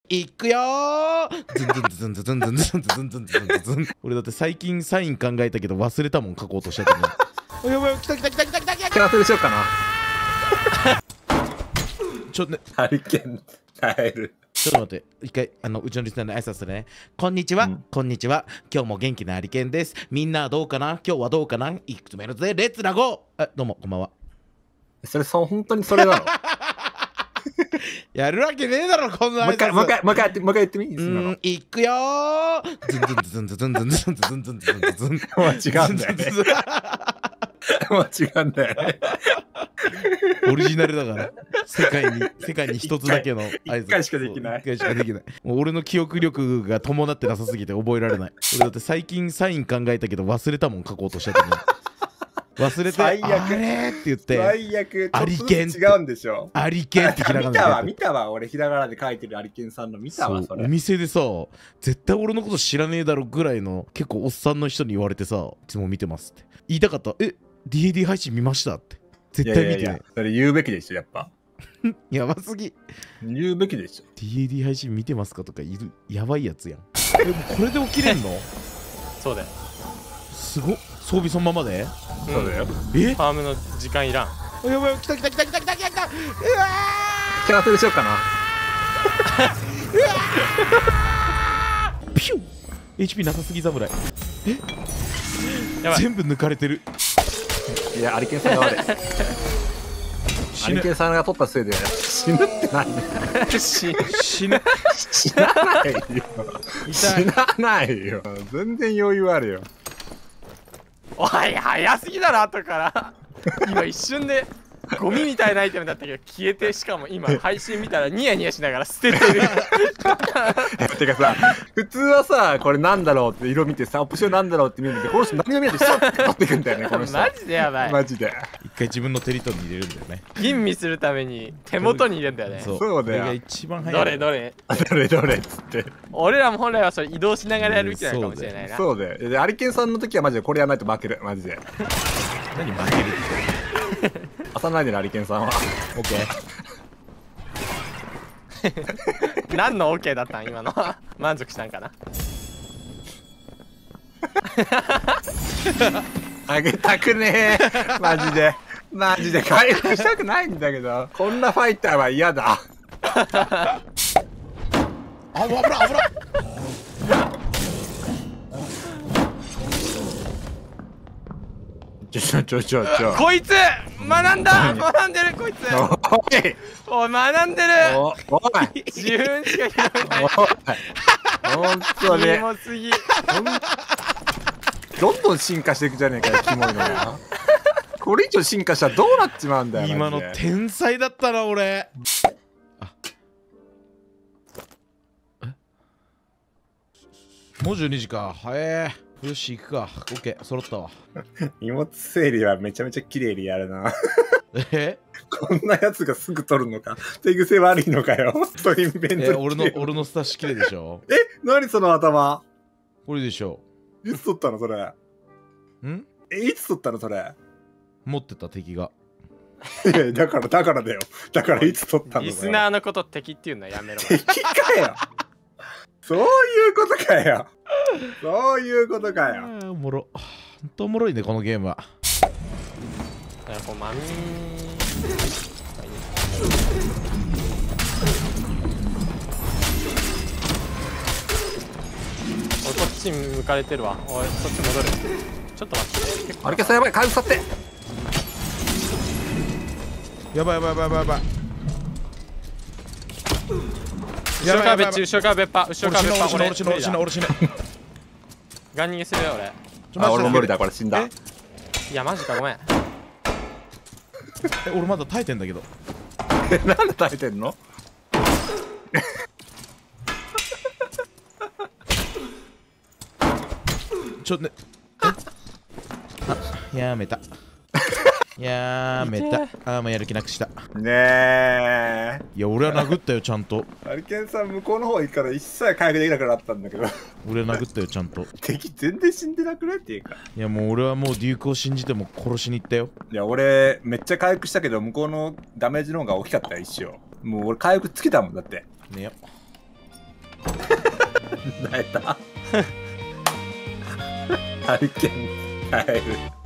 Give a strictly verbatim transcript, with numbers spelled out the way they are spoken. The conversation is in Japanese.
いくよー。ズンズンズンズンズンズンズンズンズンズンズンズン。俺だって最近サイン考えたけど忘れたもん、書こうとしたと思う。やばい、来た来た来た来た来た来た。 キャラフルしようかな。 ちょっとね、 ハリケーン耐える。 ちょっと待って、一回あのうちのリスナーの挨拶するね。こんにちは、うん、こんにちは。今日も元気なハリケーンです。みんなどうかな、今日はどうかな、いくつ目のぜ、レッツラゴー。あ、どうもこんばんは。 それそう本当にそれなの？ やるわけねえだろこんな挨拶。 もう一回もう一回もう一回やってもう一回やってみ。 うん、いくよー。ズンズンズンズンズンズンズンズンズンズンズンズン。 もう違うんだよね。もう違うんだよね。 オリジナルだから世界に世界に一つだけの挨拶。 一回しかできない。 一回しかできない。もう俺の記憶力が伴ってなさすぎて覚えられない。俺だって最近サイン考えたけど忘れたもん、書こうとしたと思う。忘れて最悪あれって言って最悪アリケンって違うんでしょ。 アリケンってひらがなで見たわ見たわ俺ひらがなで書いてるアリケンさんの見たわ。それお店でさ、絶対俺のこと知らねえだろぐらいの結構おっさんの人に言われてさ、いつも見てますって言いたかった。え ディーエーディー 配信見ましたって。絶対見てね。いやいやいや、 それ言うべきでしょやっぱ。 やばすぎ。 言うべきでしょ。 ディーエーディー 配信見てますかとかいるやばいやつやん。えもうこれで起きれんの？ そうだよ。 すごっ。装備そのままで？ そうだよ。 え？ ファームの時間いらん。 やばい、来た来た来た来た来た来た来た。うわー。 キャラフルしようかな。 うわー。ピュン。エイチピー なさすぎ侍。え？やばい。全部抜かれてる。 いやアリケンさんが悪い。アリケンさんが取ったせいで死ぬって何？ 死死ぬ死なないよ。死なないよ。全然余裕あるよ。 おい早すぎだろ後から今一瞬でゴミみたいなアイテムだったけど消えて、しかも今配信見たらニヤニヤしながら捨ててる。 てかさ、普通はさこれなんだろうって色見てさ、オプションなんだろうって見るんだけど、この人何が見えてシャッて取ってくんだよねこの人。 マジでやばい。 マジで一回自分のテリトリーに入れるんだよね。 吟味するために手元に入れるんだよね。 そうそうだよ。 これが一番早い。 どれどれどれどれっつって。 俺らも本来はそれ移動しながらやるべきなのかもしれないな。 そうだよ。でアリケンさんの時はマジでこれやらないと負ける。マジで。 何負けるって。 朝ないでるアリケンさんは。 オッケー。何の OK だったん今のは。満足したんかな。 あげたくねえ。マジでマジで回復したくないんだけど、こんなファイターは嫌だ。 あ、危ない危ない。 ちょちょちょちょちょ。 こいつ学んだ学んでるこいつ。おいおい学んでる。 おおい自分しか拾えない。 ほんとにキモすぎ。 どんどん進化していくじゃねえかよ、キモいのが。これ以上進化したらどうなっちまうんだよ。 今の天才だったな俺。あえもうじゅうにじか。はえー、よし行くか。オッケー揃ったわ。 荷物整理はめちゃめちゃ綺麗にやるな。 えこんなやつがすぐ取るのか。手癖悪いのかよ。そういうイベント。 え俺の俺のスタッシュ綺麗でしょ。 え何その頭。 これでしょ。 いつ取ったのそれ。 んえいつ取ったのそれ。 持ってた敵が。 いやだからだからだよ。だからいつ取ったの。 リスナーのこと敵っていうのはやめろ。 敵かよ。そういうことかよ。そういうことかよ。 おもろ。ほんとおもろいねこのゲームは。 だからこうマミーおいこっち向かれてるわ。おいそっち戻る。ちょっと待って。 あれかさやばい、回復去って。 やばいやばいやばいやばいやばい。 後ろから別後ろから別派後ろから別派。 俺死ぬ俺死ぬ俺死ぬ。 ガン逃げするよ俺。 あ俺も無理だこれ死んだ。 いやマジかごめん。 え俺まだ耐えてんだけど。 えなんで耐えてんの。 ちょっとね。あやめた。やめた。あーもうやる気なくした。 ねえ。 いや俺は殴ったよちゃんと。 ハリケンさん向こうの方行くから一切回復できなくなったんだけど。 俺は殴ったよちゃんと。 敵全然死んでなくないっていうか。 いやもう俺はもうデュークを信じても殺しに行ったよ。 いや俺めっちゃ回復したけど向こうのダメージの方が大きかったよ一生。もう俺回復つけたもんだって。 ねよ。 泣いた。ハリケーン帰る。